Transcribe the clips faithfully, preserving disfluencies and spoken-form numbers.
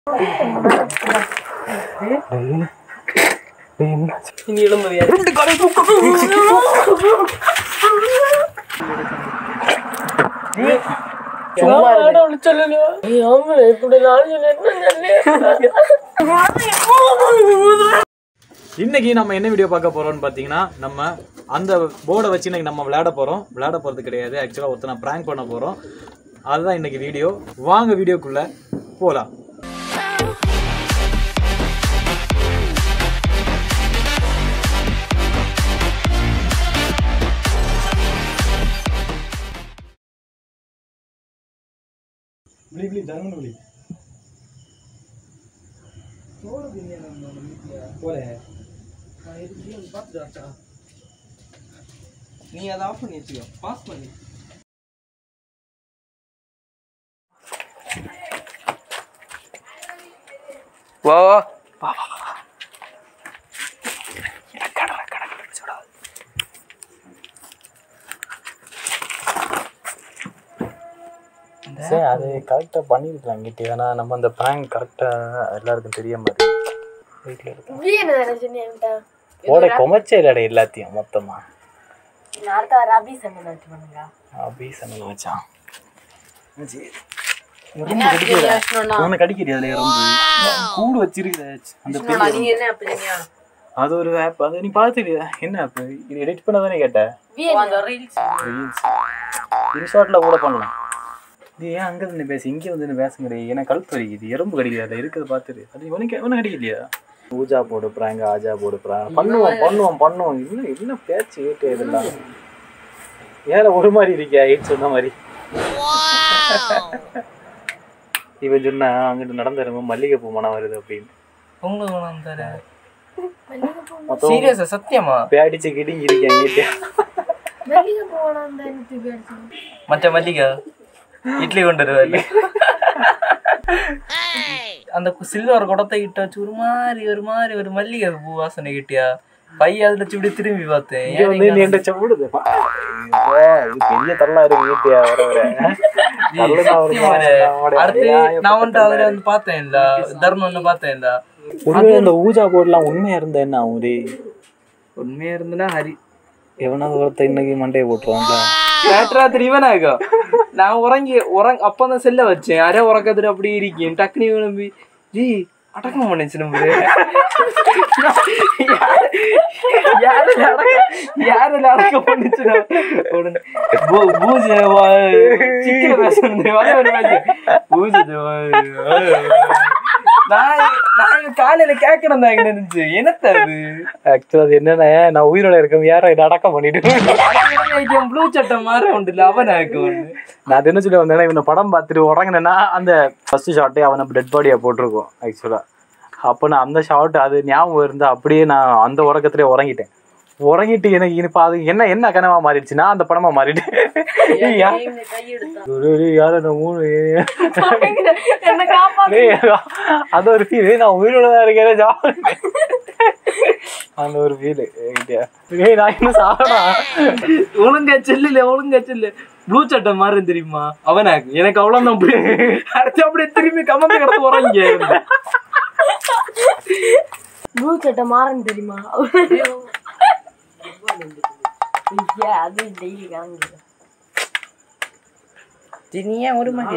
ini ilmu ya. ரெண்டு காலை தூக்கு. நீ சும்மா அட சொல்லல. ஏய் ஆமா இப்படி நான் சொல்றேன். இன்னைக்கு நம்ம என்ன வீடியோ பார்க்க போறோம்னு பாத்தீங்கன்னா நம்ம அந்த போர்டை வச்சு இன்னைக்கு நம்ம விளையாட போறோம். விளையாட போறது கிடையாது. ஆக்சுவலா ஒருத்தனை பிராங்க் பண்ண போறோம். அதுதான் இன்னைக்கு வீடியோ. வாங்க வீடியோக்குள்ள போலாம். Beli beli jangan beli. Boleh beli nama nama boleh. Nah itu dia empat data. Ni ada apa ni cuy? Pas mana? Wah wah. Wah wah. Kada kada kada sudah. சரி அது கரெக்டாக பண்ணியிருக்கலாம் கிட்டே. ஏன்னா நம்ம அந்த ப்ராங்க் கரெக்டாக எல்லாருக்கும் தெரிய மாதிரி வீட்டில் இருக்கு. ஓட கொமச்சே இல்லடா எல்லாத்தையும் மொத்தமாக அபி சமையல் வச்சான். உனக்கு கடிக்கிறீ அதில் எறும்பு கூடு வச்சிருக்கு அந்த அது ஒரு ஆப். அதை நீ பார்த்துக்கிறியா? என்ன ஆப் இது? எடிட் பண்ண தானே கேட்டேன். இன்ஷாட்டில் கூட பண்ணலாம். இது ஏன் அங்கே இருந்து பேசு இங்கே வந்து பேசுங்கிறீ? ஏன்னா கழுத்து வலிக்குது, எறும்பு கடிக்குது. அதில் இருக்கிறத பார்த்துட்டு அது உனக்கு ஒன்றும் கடிக்கலையா? பூஜா போடு ப்ராங்க, ஆஜா போடு ப்ராங்க பண்ணுவோம் பண்ணுவோம் பண்ணுவோம். இல்லை இல்லை பேச்சு கேட்டு இதெல்லாம் ஏற ஒரு மாதிரி இருக்கியா? ஏட் சொன்ன மாதிரி இவன் சொன்னா அங்கிட்டு நடந்துருங்க மல்லிகைப்பூ மனம் வருது அப்படின்னு. சத்தியமா பேடிச்சு கிடிங்க இருக்கேன் மற்ற மல்லிகை இட்லி கொண்டு வருவாரு. அந்த சில்வர் குடத்தை கிட்ட வச்சு ஒரு மாதிரி ஒரு மாதிரி ஒரு மல்லிகை பூ வாசனை கிட்டியா பைய அதுல இப்படி திரும்பி பார்த்தேன். பெரிய தரலா இருக்கு. அடுத்து நான் வந்துட்டு அதுல வந்து பார்த்தேன் இல்ல தர்மம்னு பார்த்தேன் இல்ல. இந்த ஊஜா போர்டுலாம் உண்மையா இருந்தா என்ன ஆகுது? உண்மையா இருந்துன்னா ஹரி எவனாவது ஒருத்த இன்னைக்கு மண்டையை போட்டுருவாங்க. ராத்திரி இவனாகும் நான் உறங்கி உறங்க அப்பதான் செல்ல வச்சேன். அரை உறக்கத்துல அப்படி இருக்கேன். டக்குனி நம்பி ஜி அடக்கம் பண்ணிச்சு நம்ம யாரு அடக்கம் பண்ணிச்சு பூஜை சிக்கன பேச பூஜை நான் காலையில கேட்கணும் தான் இருந்துச்சு. என்னத்த அது ஆக்சுவலா அது என்னன்னா நான் உயிரோட இருக்கேன் யாரும் இதை அடக்கம் பண்ணிட்டு ப்ளூ சட்டை மாதிரி உண்டு இல்லை அவன் நான் அது என்ன சொல்லி வந்தேன்னா இவனை படம் பார்த்துட்டு உறங்கினேன்னா அந்த ஃபர்ஸ்ட் ஷாட்டே அவனை டெட் பாடியா போட்டிருக்கோம் ஆக்சுவலா. அப்போ நான் அந்த ஷாட் அது ஞாபகம் இருந்தா அப்படியே நான் அந்த உறக்கத்திலே உறங்கிட்டேன். உறங்கிட்டு எனக்கு இப்ப அது என்ன என்ன கனவா மாறிடுச்சுன்னா அந்த படமா மாறிட்டேன். அது ஒரு ஃபீல். நான் உயிரோடதான் இருக்கேன் அந்த ஒரு ஃபீல். நான் இன்னும் சாப்பிடா ஒழுங்கா செல்லுல ஒழுங்கா செல்லு ப்ளூ சட்டை மாறு தெரியுமா அவனாக்கு எனக்கு அவ்வளவுதான். அடுத்து அப்படியே திரும்பி கமந்து கிடந்து உறங்க ப்ளூ சட்டை மாறன்னு தெரியுமா? ஒரு மாதிரி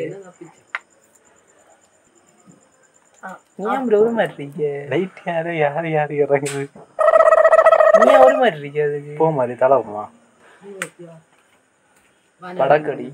ஒரு மாதிரி லைட் யாரு யாரு யாரு இறங்குது நீ ஒரு மாதிரி இருக்காது போ மாதிரி தலை போமா படக்கடி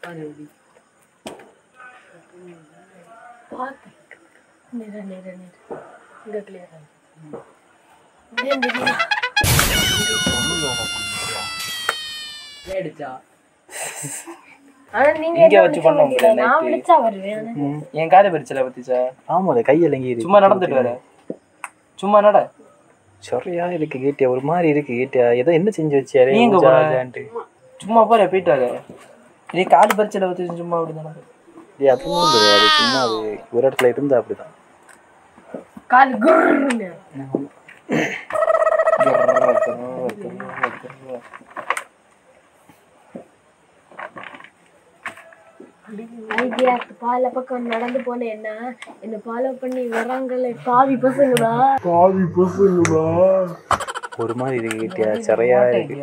என் காலை பறிச்சல பத்திச்சா? ஆமா கையிலங்கி சும்மா நடந்துட்டு வர சும்மா நட சொறையா இருக்கு கேட்டியா ஒரு மாதிரி இருக்கு கேட்டியா ஏதோ என்ன செஞ்சு வச்சியாரு சும்மா பாரு போயிட்டாரு. நீ கால் பறிச்சல பத்தி சும்மா அப்படிதானே? அதுவும் கிடையாது சும்மா அது ஒரு இடத்துல இருந்தா அப்படிதான் கால் குர்ன்னு ஐடியா பால பக்கம் நடந்து போனேன் என்ன என்ன ஃபாலோ பண்ணி வராங்கல்ல பாவி பசங்களா பாவி பசங்களா ஒரு மாதிரி இருக்கு சரியா இருக்கு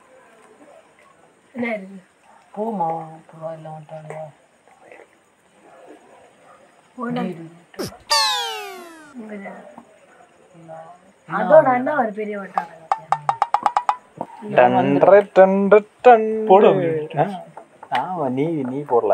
என்ன இருக்கு போமா போவா இல்ல வந்துட்டானே போடா அதோட அண்ணா ஒரு பெரிய வட்டாங்க டன்ற டன்ற டன் போடு ஆமா நீ நீ போடல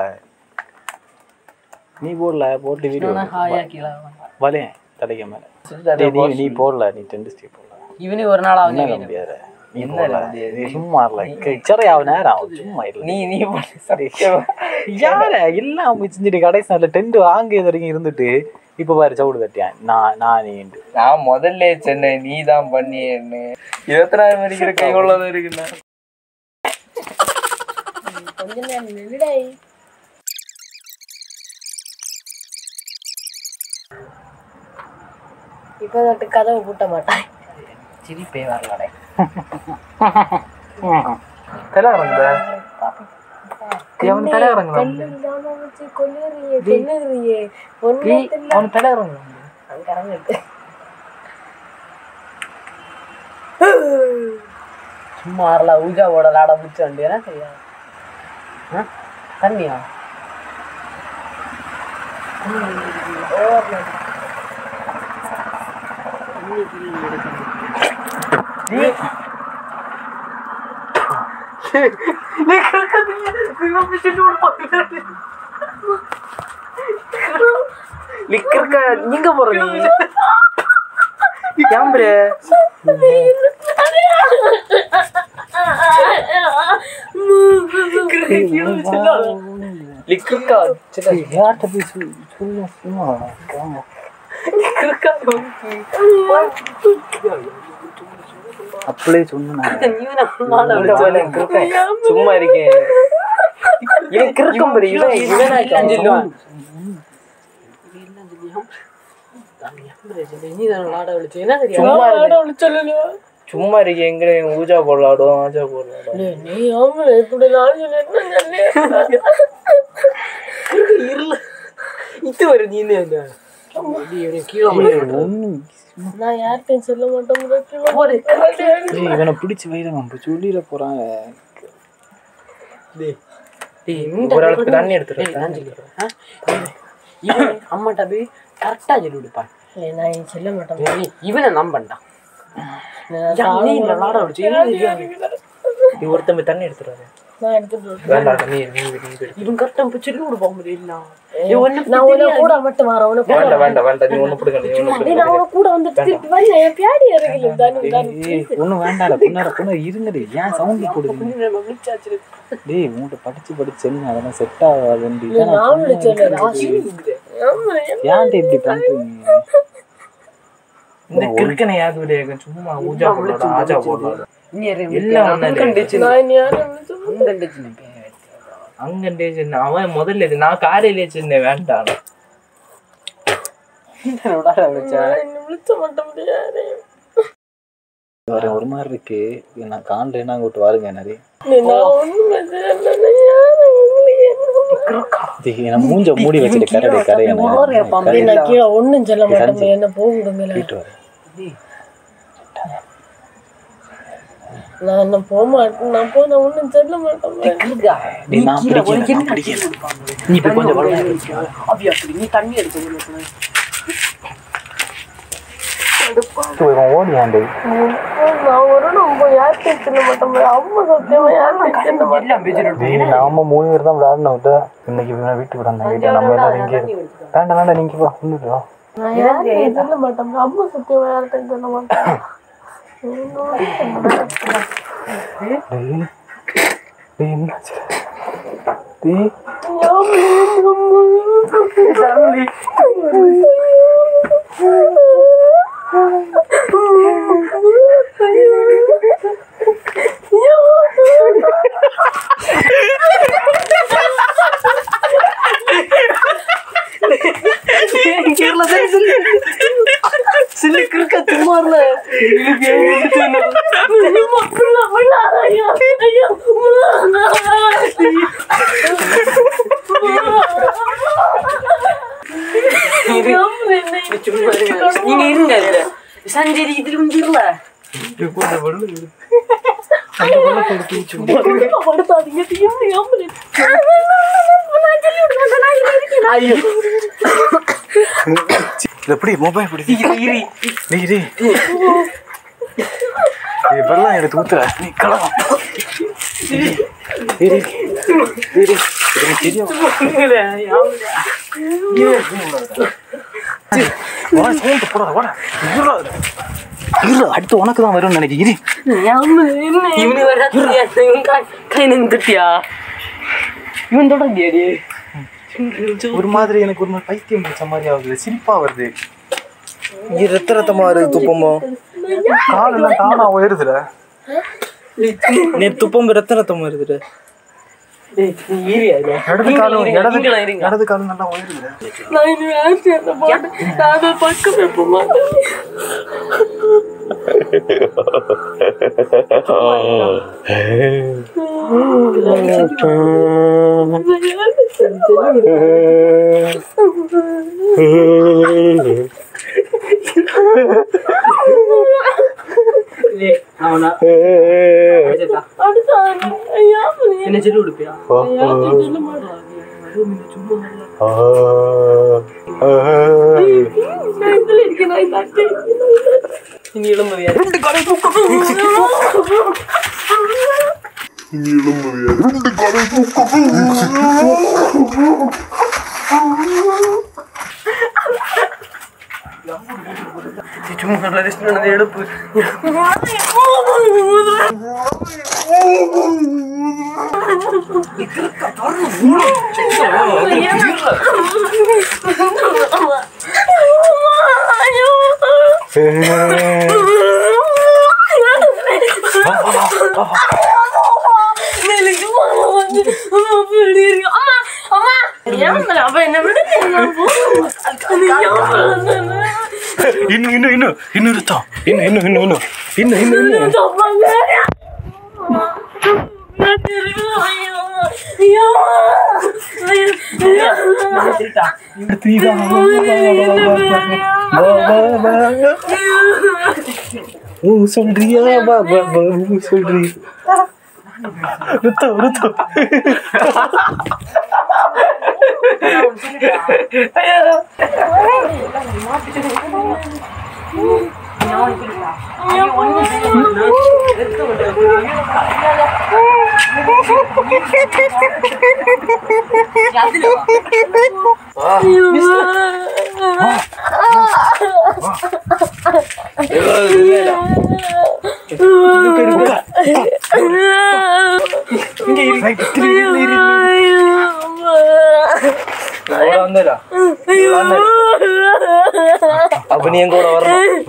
நீ போடல போட்டு வீடியோ ஹாயா கீழ வலே தலைக்க மேல டேய் நீ நீ போடல நீ டென் ஸ்டெப் போடல இவனே ஒரு நாள் ஆகும் என்ன முடியாது நீ போடல நீ சும்மா இல்ல சரி ஆவ நேரம் ஆகும் சும்மா இல்ல நீ நீ போடு சத்தியமா யார எல்லாம் செஞ்சுட்டு கடைசில டென்ட் வாங்கியது வரைக்கும் இருந்துட்டு இப்ப பாரு சவுடு தட்டியான் நான் நான் நீ நான் முதல்ல சென்னை நீ தான் பண்ணியேன்னு இருபத்தி மணிக்கிற கை உள்ளதான் இருக்குண்ணா கொஞ்ச நேரம் நில்லுடா இப்போதாட்டு கதவை பூட்ட மாட்டான் சிரிப்பே வரலடே தலைவரங்க அவன் தலைவரங்க கொல்லுறியே கொல்லுறியே ஒண்ணு அவன் தலைவரங்க அங்க இறங்கிட்டு சும்மா ஆறல ஊஜாவோட லாட முடிச்சு வண்டியா சரியா தண்ணியா நீங்க போறீங்க கேம்பரு லிக்கா யார்கிட்ட போய் சொல்ல சும்மா அப்படியே சொன்ன சும்மா இருக்கேன் சும்மா இருக்கேன் எங்க ஊஜா போடலாடும் ஆஜா போடலாடும் இது வர நீ நான் யார்கிட்டையும் சொல்ல மாட்டேன் இவனை பிடிச்சி வைரவன் சொல்லிட போறான் ஒரு ஆளுக்கு தண்ணி எடுத்துருவேன் அம்மாட்ட போய் கரெக்டா சொல்லி விடுப்பான் நான் சொல்ல மாட்டேன் இவனை நம்பண்டான் ஒருத்தம்பி தண்ணி எடுத்துருவாரு நான் எடுத்துட்டு இவன் கரெக்டா போய் சொல்லி விடுப்பான் முடியல நான் உன கூட மட்டும் வரேன் உன கூட வேண்டாம் வேண்டாம் வேண்டாம் நீ ஒண்ணு பிடிக்க நீ ஒண்ணு நான் உன கூட வந்து திருப்பி வரல என் பியாடி இறங்கல தானே தானே ஒண்ணு வேண்டாம்டா புண்ணார புண்ணா இருங்கடி ஏன் சவுண்ட் போடுங்க டேய் மூட்ட படிச்சு படிச்சு செல்லுங்க அதெல்லாம் செட் ஆகாதுண்டி நான் சொல்றேன் ராசி ஏன்டா இப்படி பண்றீங்க இந்த கிறுக்கனை யாரு விளையாங்க சும்மா ஊஜா போடலாம் ஆஜா போடலாம் எல்லாம் அங்கண்டேச்சு நான் யாரும் அங்கண்டேச்சு அங்கண்டேச்சு அவன் முதல்ல நான் காலையிலே சின்ன வேண்டாம் விழிச்ச மாட்ட முடியாது வர ஒரு மாதிரி இருக்கு நான் காண்றேன்னா அங்கிட்டு வாருங்க நிறைய நான் மூஞ்ச மூடி வச்சுட்டு கரடி கரையை நான் கீழே ஒண்ணும் சொல்ல மாட்டேன் என்ன போக நான் என்ன போக மாட்டேன் நான் போ நான் ஒண்ணும் சொல்ல மாட்டேன் நீ தண்ணி எடுத்து ஓடியாண்டு நான் ஒரு நம்ம யார்கிட்ட சொல்ல மாட்டேன் அம்மா சத்தியமா யார்கிட்ட சொல்ல மாட்டேன் நாம மூணு பேர் தான் விளையாடணும் இன்னைக்கு வீட்டுக்கு வந்தாங்க நம்ம எல்லாரும் இங்கே வேண்டாம் வேண்டாம் நீங்க வா வந்துடுவா நான் யார்கிட்ட சொல்ல மாட்டேன் அம்மா சத்தியமா யார்கிட்ட சொல்ல மாட்டேன் என்னாச்சு டேய் நீங்க இருங்க சஞ்சரி இதுல முடியல எப்படி மொபைல் பிடிச்சி இப்பெல்லாம் எடுத்து ஊத்துற நீ கிளம்ப அடுத்து உனக்கு தான் வரும்னு நினைக்கிறேன் கை நின்றுட்டியா இவன் தொடங்கியாடி ஒரு மாதிரி எனக்கு ஒரு மாதிரி பைத்தியம் பிடிச்ச மாதிரி ஆகுது சிரிப்பா வருது ரத்த ரத்தமா வருது துப்பமோ காலெல்லாம் தானா உயருதுல நீ துப்பம் ரத்த ரத்தமா வருதுல இடது காலம் இடது இடது காலம் நல்லா உயருதுல பக்கம் வைப்ப மாட்டேன் என்ன சொல்லி கொடுப்பியா இனி இளம்பதியா ரெண்டு கடை தூக்கம் இனி இளம்பதியா ரெண்டு கடை தூக்கம் சும்மா நல்ல ரெஸ்ட் எடுப்பு ಇನ್ನು ಇನ್ನು ಇನ್ನು ಇನ್ನು ಇರುತ್ತಾ ಇನ್ನು ಇನ್ನು ಇನ್ನು ಇನ್ನು ಇನ್ನು ಇನ್ನು ಇನ್ನು சொல்றியா பாபா சொல்றி ருத்து ருத்து அப்ப நீ எங்க கூட வரணும்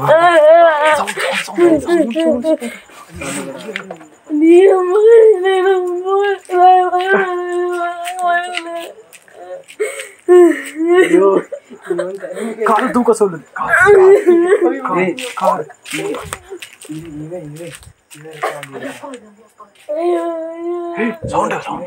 கால் தூக்க சொல்லு சவுண்ட் சவுண்ட்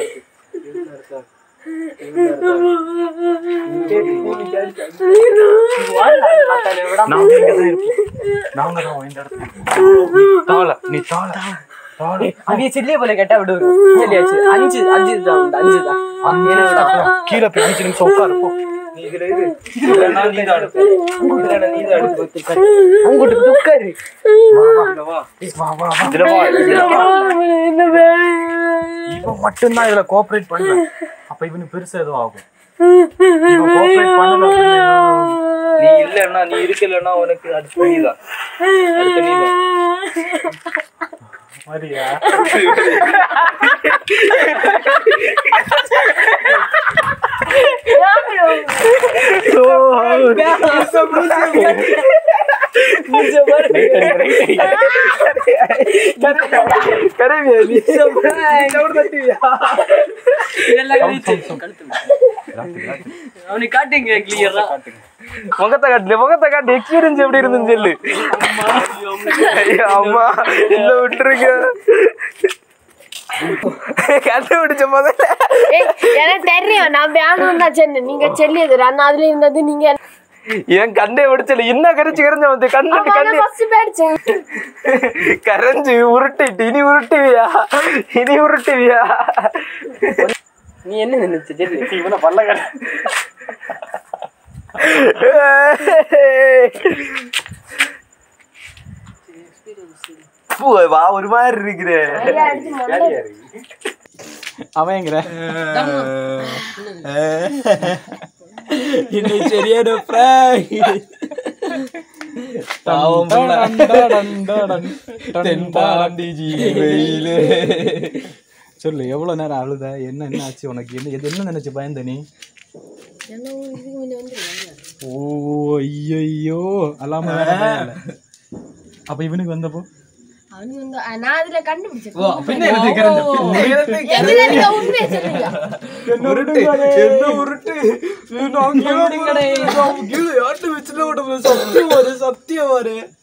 செல்லிய போல கேட்டா விடுவோம் சொல்லியாச்சு அஞ்சு அஞ்சு தான் அஞ்சு தான் கீழே போய் அஞ்சு நிமிஷம் உட்காரு போ இவன் மட்டும்தான் இதுல கோஆபரேட் பண்ணுவேன் அப்ப இவனுக்கு பெருசா எதுவும் ஆகும் நீ இல்லன்னா நீ இருக்கலன்னா உனக்கு அடுத்த நீதான் அடுத்த நீதான் மரியா அவனுக்கு காட்டுங்க கிளியரா முகத்தை காட்டுல முகத்தை காட்டு எக்ஸ்பீரியன்ஸ் எப்படி இருந்துன்னு சொல்லு அம்மா இந்த விட்டுருங்க கண்டுபிடிச்ச முதல்ல எனக்கு தெரியும் நான் வேணும் தான் சென்னு நீங்க செல்லியது நான் அதுல இருந்தது நீங்க ஏன் கண்டே வெடிச்சல இன்னும் கரைச்சு கரைஞ்ச வந்து கண்டு கண்டு கரைஞ்சு உருட்டிட்டு இனி உருட்டுவியா இனி உருட்டுவியா நீ என்ன நினைச்ச சரி இவனை பல்ல கட்ட வா ஒரு மாதிரி இருக்கிற அவங்கிற இன்னைக்கு சரியான சொல்லு எவ்வளவு நேரம் அழுத என்ன என்ன ஆச்சு உனக்கு என்ன என்ன நினைச்சு பயந்த நீ ஓ ஐயோ அல்லாம அப்ப இவனுக்கு வந்தப்போ சத்தியம்